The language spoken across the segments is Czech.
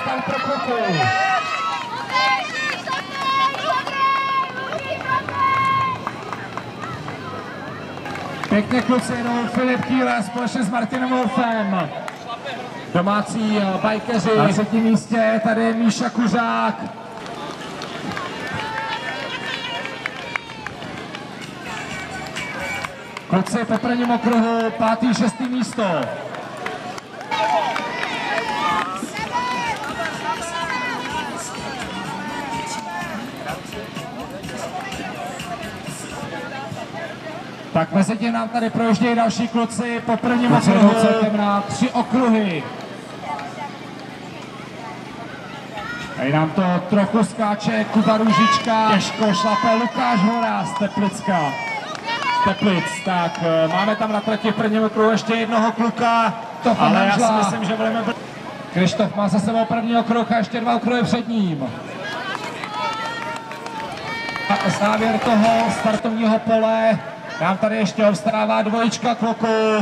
tam pro kluku. Pěkně kluci jedou Filip Kýle společně s Martinem Wolfem. Domácí bajkeři. Na třetím místě je tady Míša Kuřák. Kluci po prvním okruhu, 5. 6. místo. Tak mezi tím nám tady projíždějí další kluci po prvním okruhu celkem na 3 okruhy. Tady nám to trochu skáče Kuba Růžička, těžko šlape Lukáš Hora z Teplicka. Teplic, tak máme tam na trati v prvním okruhu ještě jednoho kluka, ale já si myslím, že budeme... Krištof má za sebou první okruh a ještě 2 okruhy před ním. A závěr toho startovního pole, nám tady ještě obstarává dvojička kluků.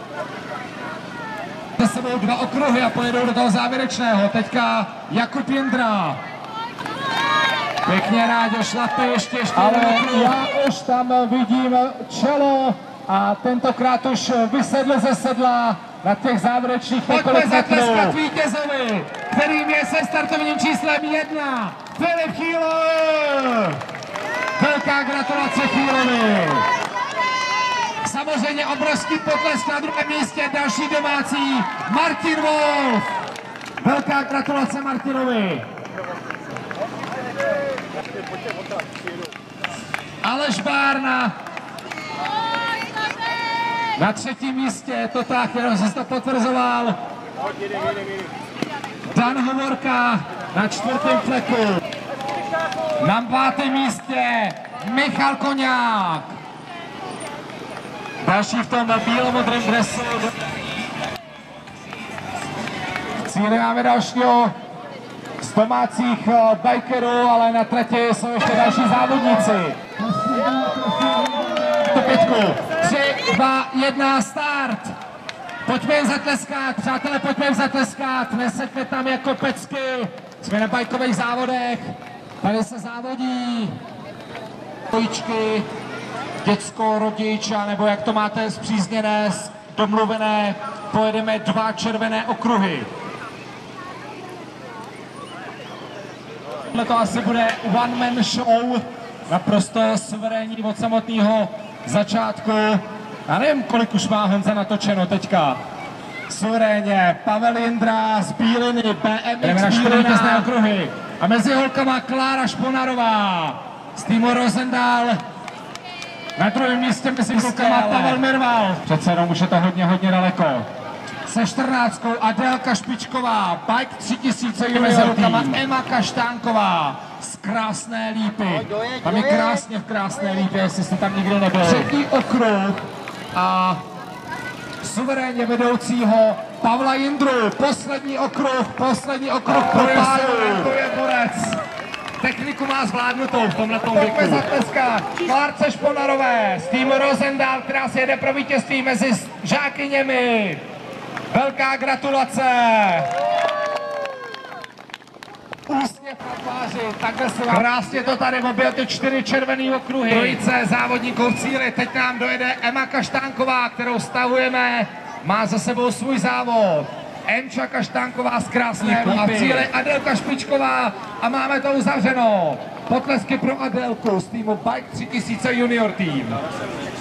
Za sebou 2 okruhy a pojedou do toho závěrečného, teďka Jakub Jindra. Pěkně Ráďo šlape ještě ale já už tam vidím čelo a tentokrát už vysedl ze sedla na těch závěrečných několik metrů. Pojďme zatleskat vítězovi, kterým je se startovním číslem 1 Filip Kýle. Velká gratulace Kýlovi. Samozřejmě obrovský potlesk na druhém místě, další domácí Martin Wolf. Velká gratulace Martinovi. Aleš Bárna na 3. místě, to tak, jenom se to potvrzoval. Dan Hovorka na 4. fleku. Na 5. místě Michal Koňák. Další v tom bílomodrém dresu. Cíli máme dalšího z domácích bikerů, ale na trati jsou ještě další závodníci. 3, 2, 1, start! Pojďme jim zatleskat, přátelé, pojďme jim zatleskat, neseďme tam jako pecky. Jsme na bajkových závodech, tady se závodí. Dvojičky, děcko, rodiča, nebo jak to máte zpřízněné, domluvené, pojedeme 2 červené okruhy. To asi bude one-man show, naprosto suverénní od samotného začátku. Já nevím, kolik už má Honza natočeno teďka. Suverénně, Pavel Jindra z Bíliny, BMX Bílina okruhy. A mezi holkama Klára Šponarová z týmu Rosendal. Na druhém místě mezi klukama Pavel Mirval. Přece jenom už je to hodně daleko. Se 14. Adélka Špičková, Bike 3000 mezi holkama Emma Kaštánková z Krásné Lípy. Tam je krásně v Krásné Lípě, jestli jste tam nikdy nebyl. 3. okruh a suverénně vedoucího Pavla Jindru. Poslední okruh pro páru. To je borec. Techniku má zvládnutou v tomhletom věku. Pojďme zatleskat Klárce Šponarové z týmu Rosendal, která si jede pro vítězství mezi žákyněmi. Velká gratulace! Úsměv na tváři, takhle se vám... Krásně to tady objel ty 4 červený okruhy. Trojice závodníků v cíli, teď nám dojede Emma Kaštánková, kterou stahujeme, má za sebou svůj závod. Emča Kaštánková z Krásné Lípy. A v cíli Adélka Špičková a máme to uzavřeno. Potlesky pro Adélku z týmu Bike 3000 Junior Team.